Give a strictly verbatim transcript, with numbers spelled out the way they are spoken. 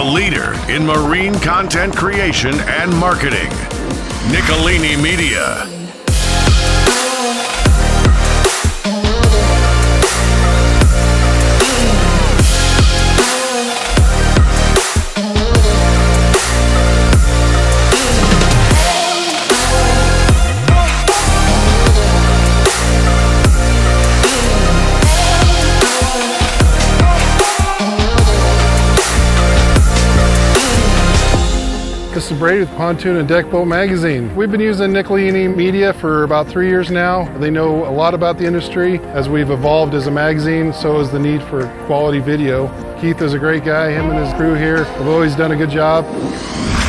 leader in marine content creation and marketing. Nicolini Media. This is Brady with Pontoon and Deck Boat Magazine. We've been using Nicolini Media for about three years now. They know a lot about the industry. As we've evolved as a magazine, so is the need for quality video. Keith is a great guy. Him and his crew here have always done a good job.